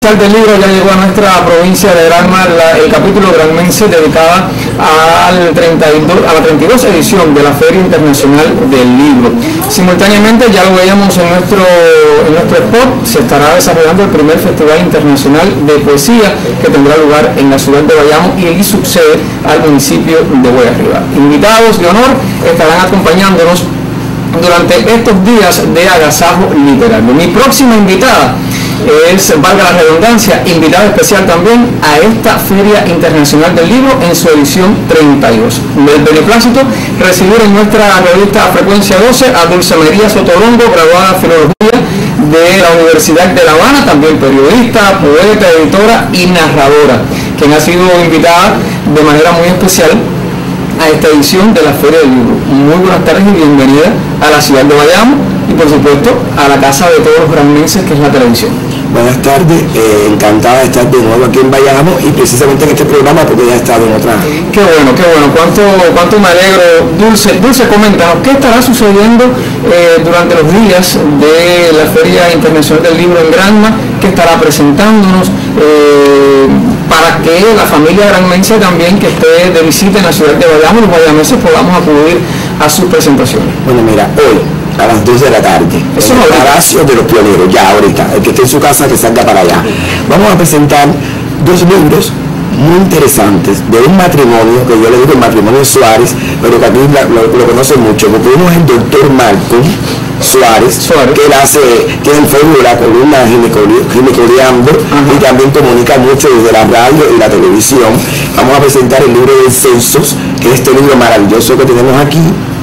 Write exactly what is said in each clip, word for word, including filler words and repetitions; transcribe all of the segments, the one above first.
especial del libro ya llegó a nuestra provincia de Granma, la, el capítulo granmense dedicada al treinta y dos, a la treinta y dos edición de la Feria Internacional del Libro. Simultáneamente, ya lo veíamos en nuestro, en nuestro spot, se estará desarrollando el primer Festival Internacional de Poesía que tendrá lugar en la ciudad de Bayamo y sucede al municipio de Guayaquil. Invitados de honor estarán acompañándonos durante estos días de agasajo literario. Mi próxima invitada es, valga la redundancia, invitada especial también a esta Feria Internacional del Libro en su edición treinta y dos. Del beneplácito recibir en nuestra revista Frecuencia doce a Dulce María Sotorongo, graduada en Filología de la Universidad de La Habana, también periodista, poeta, editora y narradora, quien ha sido invitada de manera muy especial a esta edición de la Feria del Libro. Muy buenas tardes y bienvenida a la ciudad de Bayamo y por supuesto a la casa de todos los granmenses que es la televisión. Buenas tardes, eh, encantada de estar de nuevo aquí en Bayamo y precisamente en este programa porque ya he estado en otra. Qué bueno, qué bueno, cuánto, cuánto me alegro. Dulce, Dulce, coméntanos, ¿qué estará sucediendo eh, durante los días de la Feria Internacional del Libro en Granma? ¿Qué estará presentándonos? Eh, para que la familia granmense también que esté de visita en la ciudad de Bayamo, los bayameses podamos acudir a sus presentaciones. Bueno, mira, hoy a las dos de la tarde, Eso en el Palacio de los Pioneros, ya ahorita, el que esté en su casa que salga para allá. Vamos a presentar dos libros muy interesantes de un matrimonio, que yo le digo el matrimonio Suárez, pero que aquí lo, lo conocen mucho, porque uno es el doctor Malcolm Suárez, Suárez, que él hace, tiene fórmula con una ginecoleando y también comunica mucho desde la radio y la televisión. Vamos a presentar el libro de Censos, que es este libro maravilloso que tenemos aquí.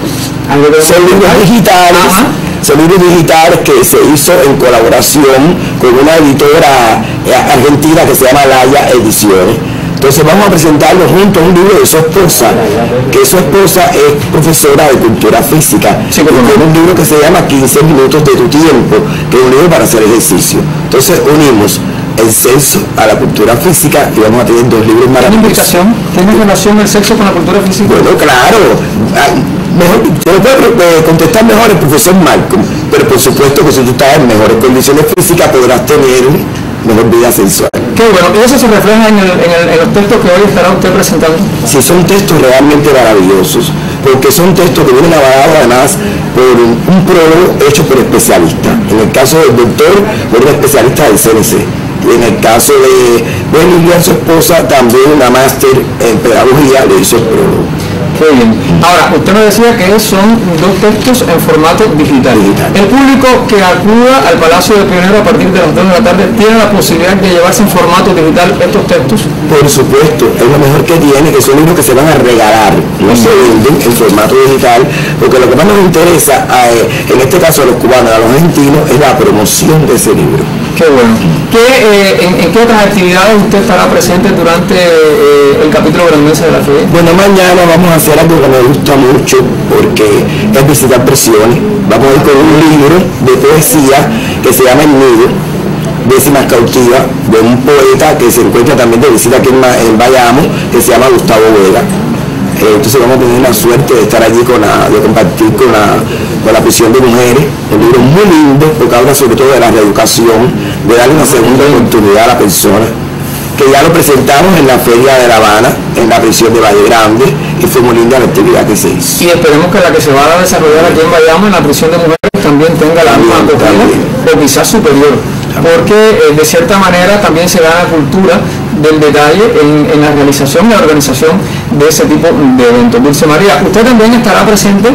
Son libros digitales, Ajá. son libros digitales que se hizo en colaboración con una editora argentina que se llama Laya Ediciones. Entonces vamos a presentarlo junto a un libro de su esposa, que su esposa es profesora de cultura física, sí, y tiene un libro que se llama quince minutos de tu tiempo, que es un libro para hacer ejercicio. Entonces unimos el sexo a la cultura física y vamos a tener dos libros maravillosos. ¿Tiene relación el sexo con la cultura física? Bueno, claro. Mejor, se lo puede contestar mejor el profesor Malcolm, pero por supuesto que si tú estás en mejores condiciones físicas podrás tener mejor vida sexual. Qué bueno, y eso se refleja en, el, en, el, en los textos que hoy estará usted presentando. Sí, son textos realmente maravillosos, porque son textos que vienen avalados además por un, un prólogo hecho por especialistas. En el caso del doctor, por un especialista del C N C. Y en el caso de Lilia, su esposa, también una máster en pedagogía, le hizo el prólogo. Qué bien. Ahora, usted me decía que son dos textos en formato digital. digital. El público que acuda al Palacio de Pionero a partir de las dos de la tarde tiene la posibilidad de llevarse en formato digital estos textos. Por supuesto, es lo mejor que tiene, que son libros que se van a regalar, no uh-huh. se venden en formato digital, porque lo que más nos interesa, eh, en este caso a los cubanos, a los argentinos, es la promoción de ese libro. Qué bueno. ¿Qué, eh, en, ¿En qué otras actividades usted estará presente durante eh, el capítulo granmense de la feria? Bueno, mañana vamos a hacer algo que me gusta mucho porque es visitar prisiones. Vamos a ir con un libro de poesía que se llama El Nido, Décimas Cautivas, de un poeta que se encuentra también de visita aquí en, en Bayamo, que se llama Gustavo Vega. Eh, entonces vamos a tener la suerte de estar allí con la, de compartir con la, con la prisión de mujeres. Un libro muy lindo porque habla sobre todo de la reeducación, de darle una segunda oportunidad a la persona, que ya lo presentamos en la Feria de La Habana, en la prisión de Valle Grande, y fue muy linda la actividad que se hizo. Y esperemos que la que se va a desarrollar aquí en Bayamo, en la prisión de mujeres, también tenga la misma acogida, o quizás superior, porque eh, de cierta manera también se da la cultura del detalle en, en la realización y la organización de ese tipo de eventos. Dulce María, usted también estará presente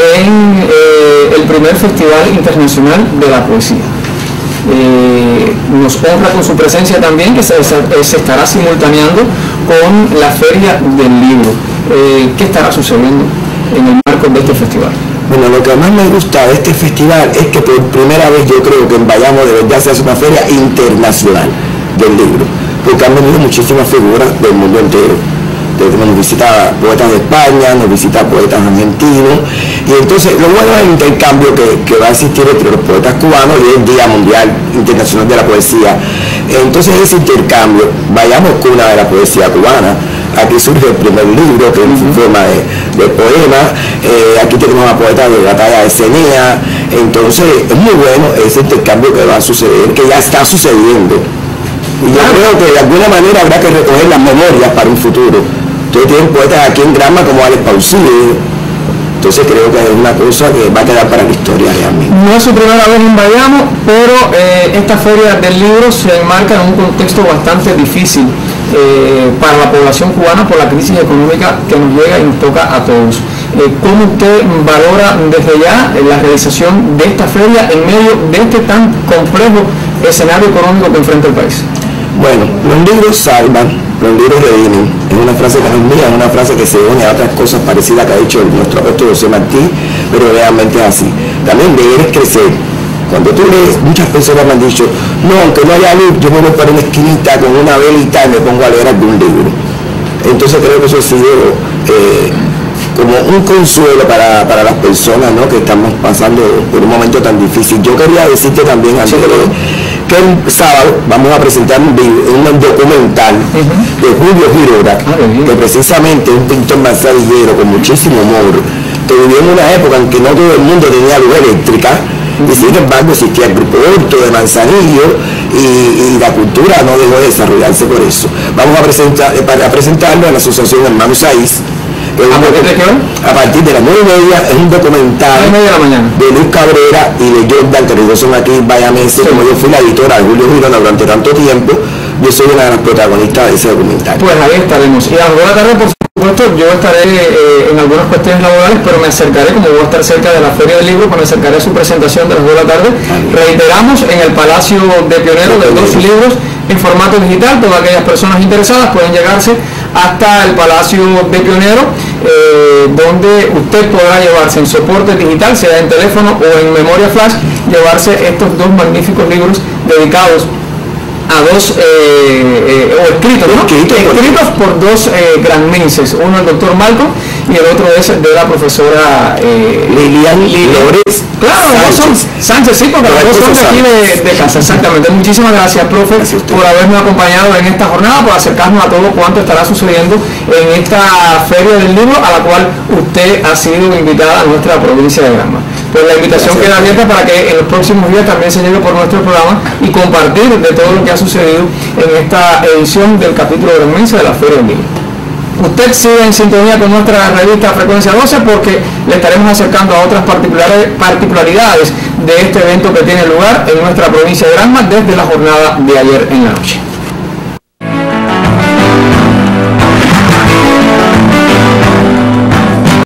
en eh, el primer Festival Internacional de la Poesía. Eh, nos honra con su presencia también, que se, se estará simultaneando con la Feria del Libro. Eh, ¿Qué estará sucediendo en el marco de este festival? Bueno, lo que más me gusta de este festival es que por primera vez yo creo que en Bayamo de verdad se hace una feria internacional del libro, porque han venido muchísimas figuras del mundo entero. Nos visita poetas de España, nos visita poetas argentinos, y entonces lo bueno es el intercambio que, que va a existir entre los poetas cubanos y el Día Mundial Internacional de la Poesía. Entonces ese intercambio, vayamos con una de la poesía cubana. Aquí surge el primer libro, que es en forma de, de poema. Eh, aquí tenemos a poetas de la talla de Cenea. Entonces es muy bueno ese intercambio que va a suceder, que ya está sucediendo. Y creo que de alguna manera habrá que recoger las memorias para un futuro. Ustedes tienen poetas aquí en Granma como Alex Pausini. Entonces creo que es una cosa que va a quedar para la historia realmente. No es su primera vez en Bayamo, pero eh, esta feria del libro se enmarca en un contexto bastante difícil eh, para la población cubana por la crisis económica que nos llega y nos toca a todos. Eh, ¿Cómo usted valora desde ya la realización de esta feria en medio de este tan complejo escenario económico que enfrenta el país? Bueno, los libros salvan, los libros redimimen. Es una frase que no es mía, es una frase que se une a otras cosas parecidas que ha dicho nuestro apóstol José Martí, pero realmente es así. También debes crecer. Cuando tú lees, muchas personas me han dicho, no, aunque no haya luz, yo me voy para una esquinita con una velita y me pongo a leer algún libro. Entonces creo que eso ha sido eh, como un consuelo para, para las personas, ¿no?, que estamos pasando por un momento tan difícil. Yo quería decirte también, antes de que el sábado vamos a presentar un, un documental uh-huh. de Julio Girora, uh-huh. que precisamente es un pintor manzanillero con muchísimo humor, que vivió en una época en que no todo el mundo tenía luz eléctrica, uh-huh. y sin embargo existía el grupo Horto de Manzanillo, y, y la cultura no dejó de desarrollarse por eso. Vamos a, presentar, a presentarlo a la Asociación Hermanos Saiz. ¿A partir de qué hora? A partir de las nueve y media. Es un documental de, la mañana. de Luis Cabrera y de Jordan, que los dos son aquí bayamenses. Sí. Como yo fui la editora de Julio Girona durante tanto tiempo, yo soy una de las protagonistas de ese documental. Pues ahí estaremos. Y a las dos de la tarde, por supuesto, yo estaré eh, en algunas cuestiones laborales, pero me acercaré, como voy a estar cerca de la Feria del Libro, pues me acercaré a su presentación de las dos de la tarde. Ay. Reiteramos, en el Palacio de Pioneros, de dos libros en formato digital. Todas aquellas personas interesadas pueden llegarse hasta el Palacio de Pioneros, eh, donde usted podrá llevarse en soporte digital, sea en teléfono o en memoria flash, llevarse estos dos magníficos libros dedicados a dos, eh, eh, o escritos, ¿no? Escritos, escritos por dos eh, granmenses, uno el doctor Malcolm y el otro es de la profesora eh, Lilian Lores. Claro, los dos son Sánchez, sí, porque los dos son de aquí de, de casa, exactamente. Muchísimas gracias, profe, gracias por haberme acompañado en esta jornada, por acercarnos a todo cuanto estará sucediendo en esta Feria del Libro, a la cual usted ha sido invitada a nuestra provincia de Granma. Pues la invitación gracias. Queda abierta para que en los próximos días también se llegue por nuestro programa y compartir de todo lo que ha sucedido en esta edición del capítulo granmense de la Feria del Libro. Usted sigue en sintonía con nuestra revista Frecuencia doce porque le estaremos acercando a otras particularidades de este evento que tiene lugar en nuestra provincia de Granma desde la jornada de ayer en la noche.